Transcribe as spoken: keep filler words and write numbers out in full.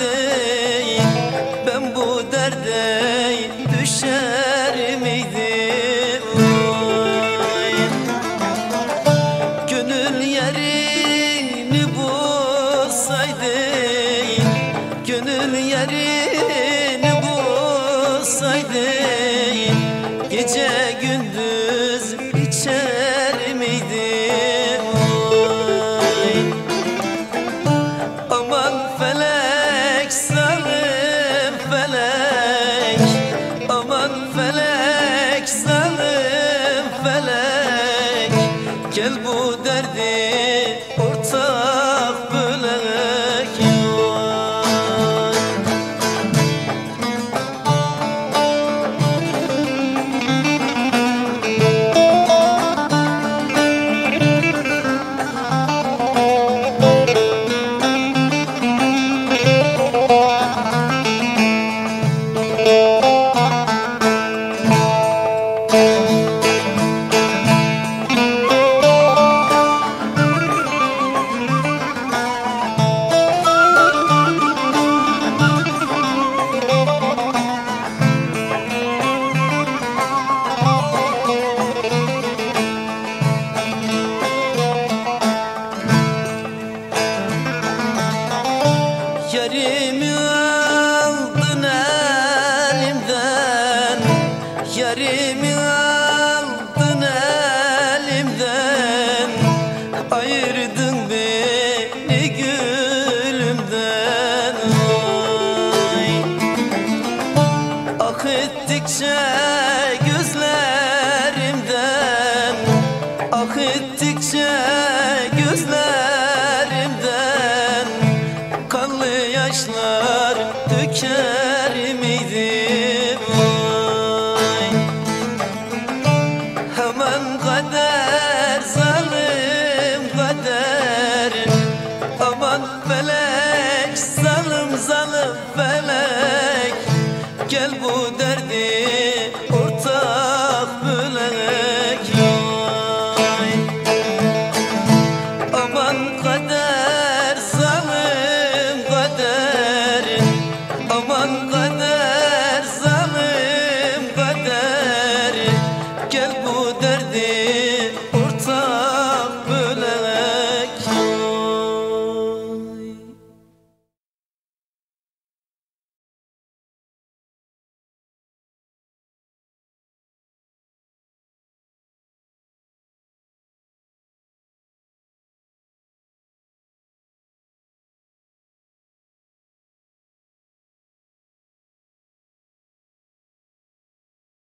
olsaydı ben bu derde düşer miydim? Oy. Gönül yerini bulsaydı, gönül yerini bulsaydı gece gündüz içer miydim? Oy. Aman felek zalim felek, aman felek zalim felek, gel bu derdi ortak bölek. Yarimi aldın elimden, yarimi aldın elimden, ayırdın beni gülümden. Oy. Ah ettikçe gözlerimden, ah ettikçe gözlerimden kanlı yaşlar döker miydim? Oy. Hemen kader, zalim kader, aman felek, zalim zalim felek, gel bu